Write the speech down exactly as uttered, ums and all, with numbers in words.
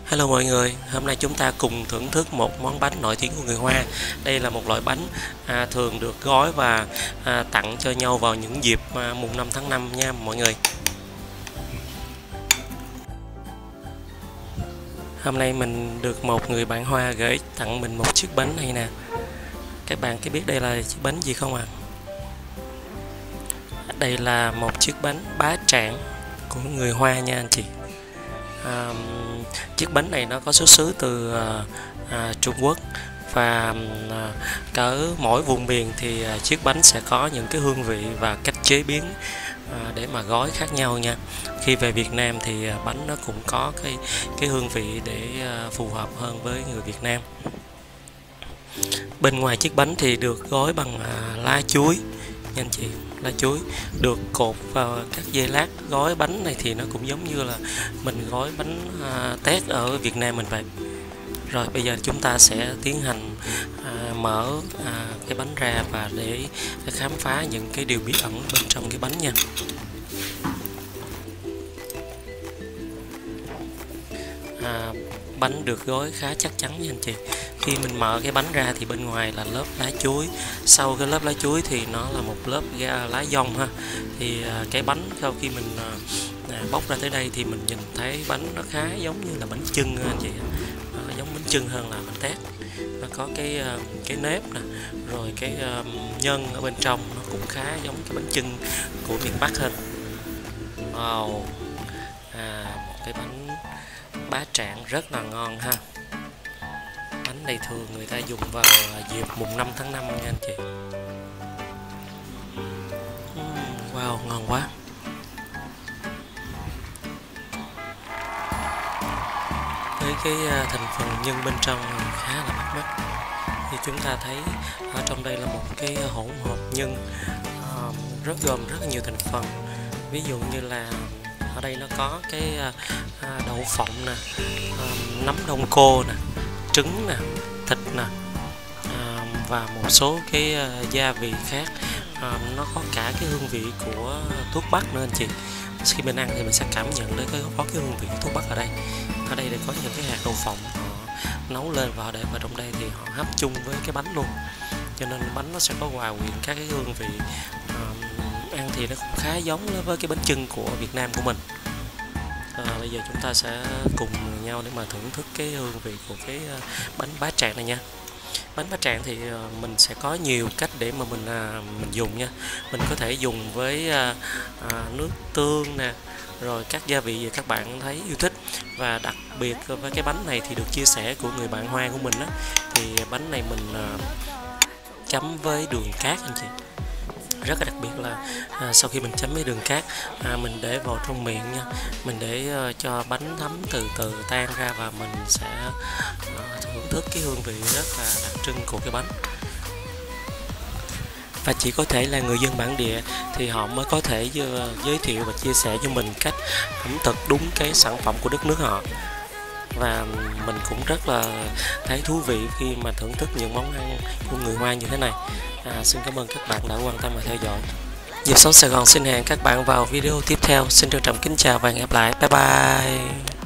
Hello mọi người, hôm nay chúng ta cùng thưởng thức một món bánh nổi tiếng của người Hoa. Đây là một loại bánh à, thường được gói và à, tặng cho nhau vào những dịp à, mùng năm tháng năm nha mọi người. Hôm nay mình được một người bạn Hoa gửi tặng mình một chiếc bánh này nè. Các bạn có biết đây là chiếc bánh gì không ạ? À? Đây là một chiếc bánh bá trảng của người Hoa nha anh chị. À, chiếc bánh này nó có xuất xứ từ à, à, Trung Quốc và à, cỡ mỗi vùng miền thì à, chiếc bánh sẽ có những cái hương vị và cách chế biến à, để mà gói khác nhau nha. Khi về Việt Nam thì à, bánh nó cũng có cái cái hương vị để à, phù hợp hơn với người Việt Nam. Bên ngoài chiếc bánh thì được gói bằng à, lá chuối nha anh chị. Lá chuối được cột vào các dây lát. Gói bánh này thì nó cũng giống như là mình gói bánh à, tét ở Việt Nam mình vậy. Rồi bây giờ chúng ta sẽ tiến hành à, mở à, cái bánh ra và để, để khám phá những cái điều bí ẩn bên trong cái bánh nha. à, Bánh được gói khá chắc chắn nha anh chị. Khi mình mở cái bánh ra thì bên ngoài là lớp lá chuối, sau cái lớp lá chuối thì nó là một lớp lá dong ha. Thì à, cái bánh sau khi mình à, à, bóc ra tới đây thì mình nhìn thấy bánh nó khá giống như là bánh chưng anh chị, à, giống bánh chưng hơn là bánh tét. Nó có cái à, cái nếp nè, rồi cái à, nhân ở bên trong nó cũng khá giống cái bánh chưng của miền Bắc hơn. Wow, à, một cái bánh bá trảng rất là ngon ha. Bánh này thường người ta dùng vào dịp mùng năm tháng năm nha anh chị. uhm, Wow, ngon quá. Với cái thành phần nhân bên trong khá là bắt mắt. Thì chúng ta thấy ở trong đây là một cái hỗn hợp nhân uh, rất gồm rất nhiều thành phần. Ví dụ như là ở đây nó có cái uh, đậu phộng nè, uh, nấm đông cô nè, trứng nè, thịt nè, à, và một số cái uh, gia vị khác. À, nó có cả cái hương vị của thuốc bắc nữa anh chị. Khi mình ăn thì mình sẽ cảm nhận được cái có cái hương vị thuốc bắc ở đây. Ở đây để có những cái hạt đậu phộng họ nấu lên và để vào trong đây thì họ hấp chung với cái bánh luôn, cho nên bánh nó sẽ có hòa quyện các cái hương vị. À, ăn thì nó cũng khá giống với cái bánh chưng của Việt Nam của mình. À, bây giờ chúng ta sẽ cùng nhau để mà thưởng thức cái hương vị của cái bánh bá trảng này nha. Bánh bá trảng thì mình sẽ có nhiều cách để mà mình à, mình dùng nha. Mình có thể dùng với à, à, nước tương nè, rồi các gia vị gì các bạn thấy yêu thích. Và đặc biệt với cái bánh này thì được chia sẻ của người bạn Hoa của mình á, thì bánh này mình à, chấm với đường cát anh chị. Rất là đặc biệt là à, sau khi mình chấm với đường cát, à, mình để vào trong miệng nha, mình để uh, cho bánh thấm từ từ tan ra và mình sẽ uh, thưởng thức cái hương vị rất là đặc trưng của cái bánh. Và chỉ có thể là người dân bản địa thì họ mới có thể uh, giới thiệu và chia sẻ cho mình cách ẩm thực đúng cái sản phẩm của đất nước họ. Và mình cũng rất là thấy thú vị khi mà thưởng thức những món ăn của người Hoa như thế này. À, xin cảm ơn các bạn đã quan tâm và theo dõi. Nhịp sống Sài Gòn xin hẹn các bạn vào video tiếp theo. Xin trân trọng kính chào và hẹn gặp lại. Bye bye.